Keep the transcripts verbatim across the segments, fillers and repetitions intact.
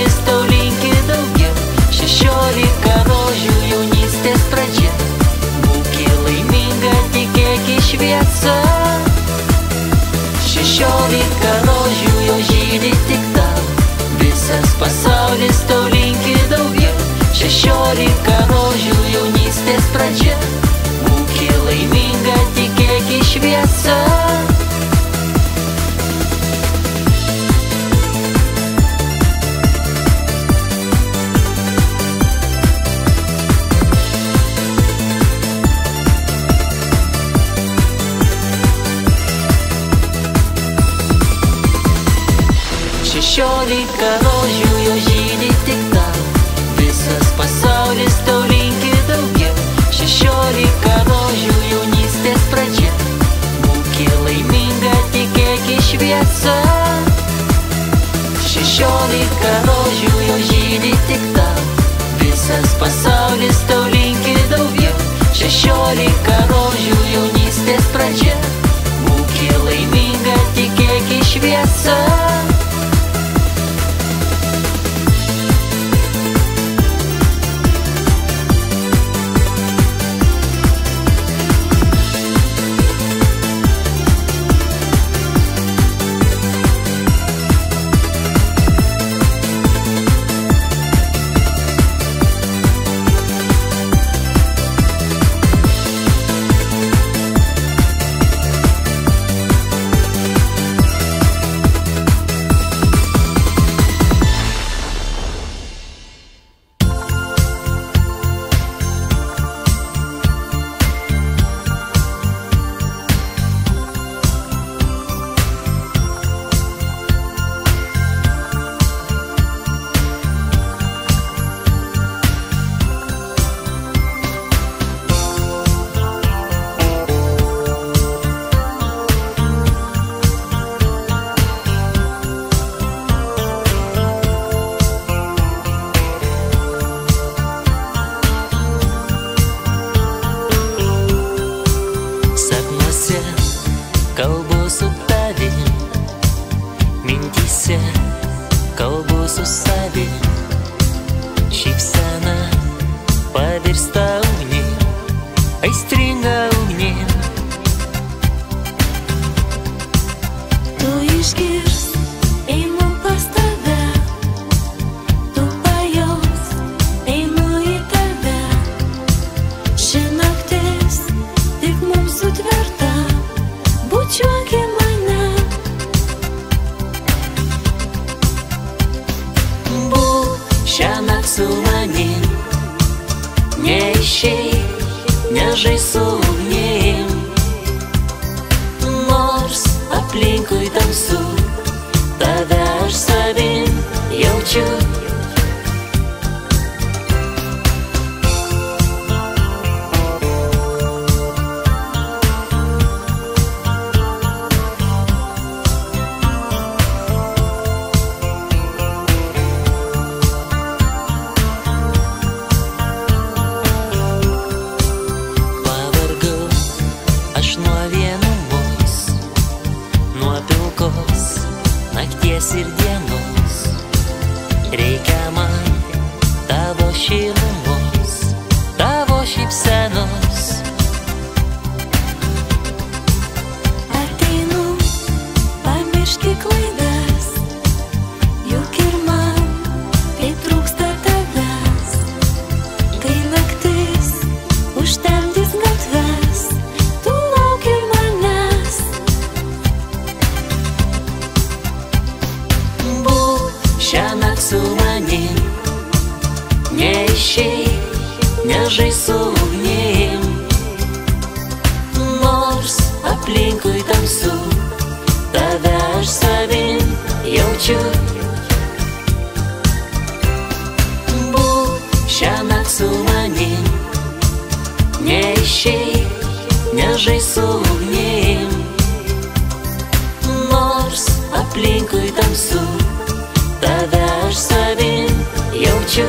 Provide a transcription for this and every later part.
pasaulis tau linki daugiau. Šešiolika rožių jaunystės pradžia. Būki laiminga, tikėk į šviesą. Šešiolika rožių jau žydi tik tau. Visas pasaulis tau linki daugiau. Šešiolika rožių jaunystės pradžia. Būki laiminga, tikėk į šviesą. Šešiolika rožių jau žydi tik tau. Visas pasaulis tau linki daugiau. Šešiolika rožių jaunystės pradžia. Būki laiminga, tikėk į šviesą. Šešiolika rožių jau žydi tik tau. Visas pasaulis tau linki daugiau. Šešiolika rožių jaunystės pradžia. Būki laiminga, tikėk į šviesą. Kalbu su tavim, mintyse kalbu su savim. Šypsena pavirsta ugnim, aistringa ugnim. Tu išgirs, einu pas tave. Tu pajaus, einu į tave. Ši naktis tik mums sutverta. Bučiuok į mane. Būk šiąnakt su manim, neišeik, nežaisk su ugnim. Nors aplinkui tamsu, tave aš savim jaučiu. Nakties ir dienos, reikia man tavo šilumos, tavo šypsenos. Ateinu, pamirški klaidas, juk ir man kai trūksta tavęs. Kai naktis užtemdys gatves, tu lauki manęs. Šiąnakt su manim, neišeik, nežaisk su ugnim. Nors aplinkui tamsu, tave aš savim jaučiu. Būk šiąnakt su manim, neišeik, nežaisk su ugnim. Nors aplinkui tamsu, tave aš savim jaučiu.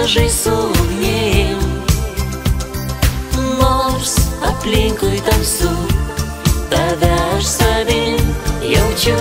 nežai su ugnim. Nors aplinkui tamsu, tave aš savin jaučiu.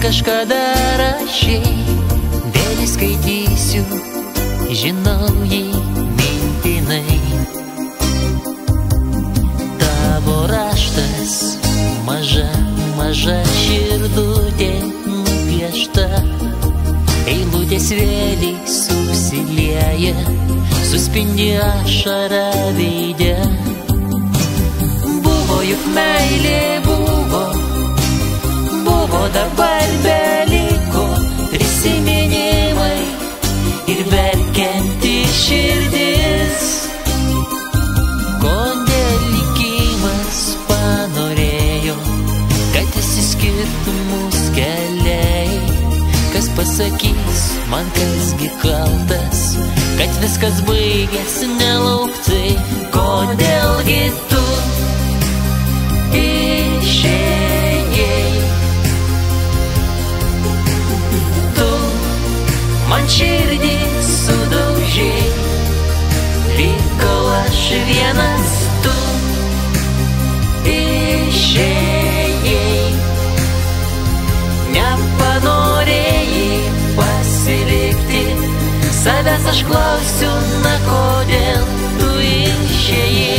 kažkada rašei, vėl skaitysiu, žinau jį mintinai. Tavo raštas, maža, maža širdutė nupiešta, eilutės vėliai susilieja, suspindi ašara veide. Buvo juk meilė, buvo, buvo dabar beliko prisiminimai ir verkianti širdis. Kodėl likimas panorėjo, kad išsiskirtų mūsų keliai? Kas pasakys man, kasgi kaltas, kad viskas baigėsi nelauktai? Kodėlgi tu išėjai? Tu man širdį sudaužei, likau aš vienas, tu išėjai. Nepanorėjai pasilikti, savęs aš klausiu, na kodėl tu išėjai?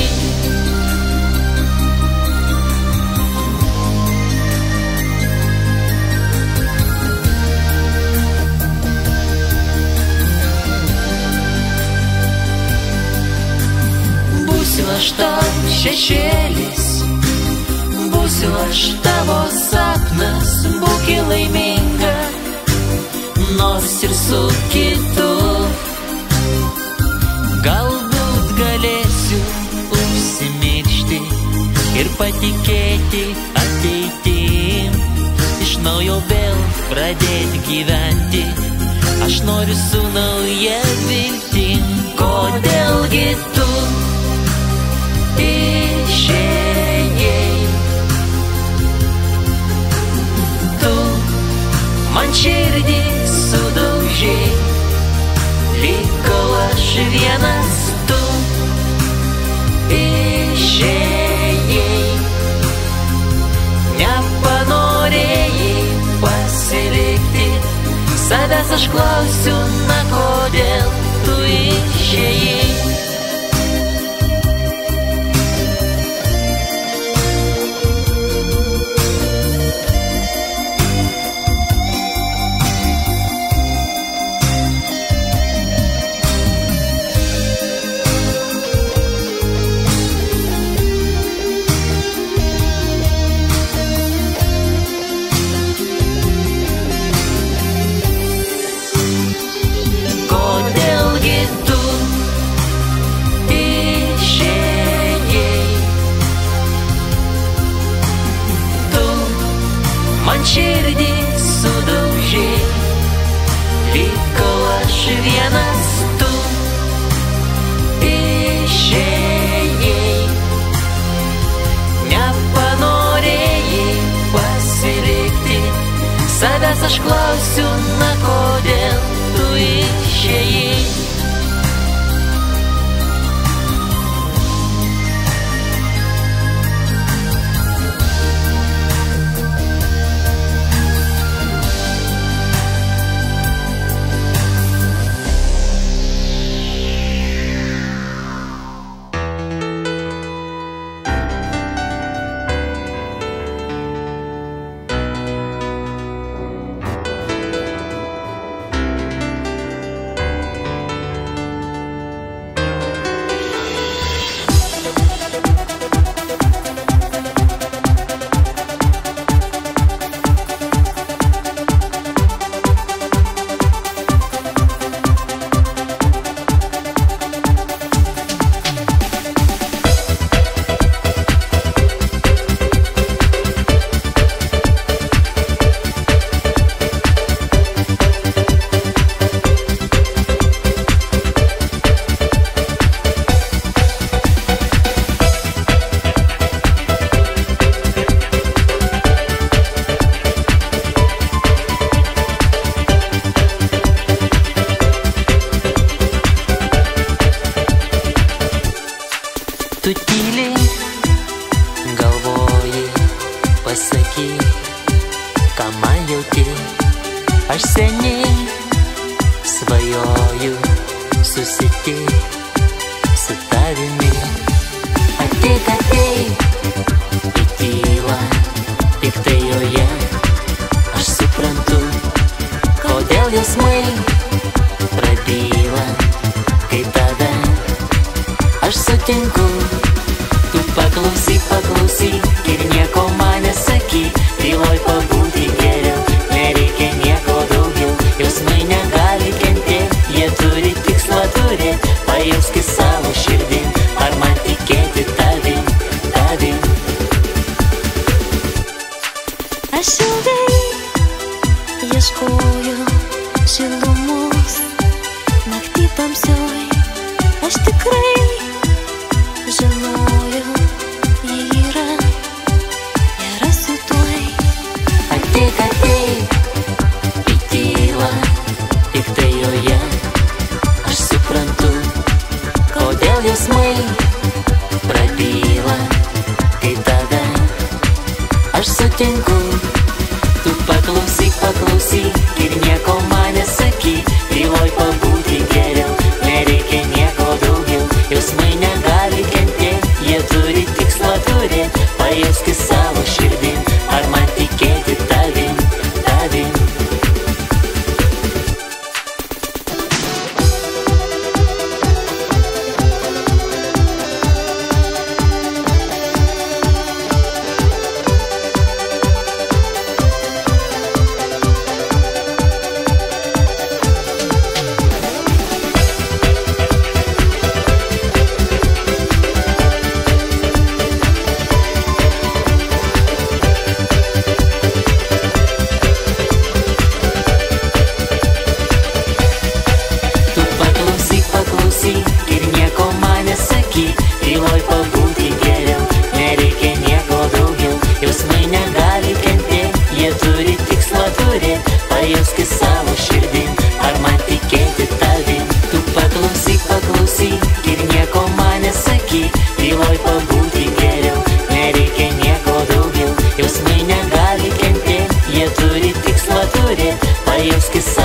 Būsiu aš tavo šešėlis, būsiu aš tavo sapnas, būki laiminga, nors ir su kitu. Galbūt galėsiu užsimiršti ir patikėti ateitim, iš naujo vėl pradėti gyventi. Aš noriu su nauja viltim. Kodėlgi tu išėjai? Tu man širdį sudaužei, likau aš vienas, tu išėjai. Nepanorėjai pasilikti, savęs aš klausiu, na kodėl tu išėjai? Širdį sudaužei, likau aš vienas, tu išėjai. Nepanorėjai pasilikti, savęs aš klausiu, na kodėl tu išėjai? Tu tyliai galvoji, pasakyk, ką man jauti, aš seniai svajoju susitikti su tavimi. Ateik, ateik į tylą, tik tai joje aš suprantu, kodėl jausmai prabyla, kai tave aš sutinku. Tu paklausyk, paklausyk ir nieko man nesakyk, tyloj pabūti geriau, nereikia nieko daugiau. Jausmai negali kentėt, jie turi tikslą turėt, pajauski savo širdim, ar man tikėti tavim, tavim. Aš ilgai ieškoju šilumos naktį tamsioj, aš tikrai žinojau, ji yra, ją rasiu tuoj. Ateik, ateik į tylą, tik tai joje aš suprantu, kodėl jausmai prabyla, kai tave aš sutinku. Tu paklausyk, paklausyk ir nieko man nesakyk, tyloj pabūti geriau, nereikia nieko daugiau. Jausmai negali kentėt, jie turi tikslą turėt, pajauski savo širdim, ar man tikėti tavim, tavim. Ir nieko man nesakyk, tyloj pabūti geriau, nereikia nieko daugiau. Jausmai negali kentėt, jie turi tikslą turėt, pajauski savo širdim, ar man tikėti tavim. Tu paklausyk, paklausyk ir nieko man nesakyk, tyloj pabūti geriau, nereikia nieko daugiau. Jausmai negali kentėt, jie turi tikslą turėt, pajauski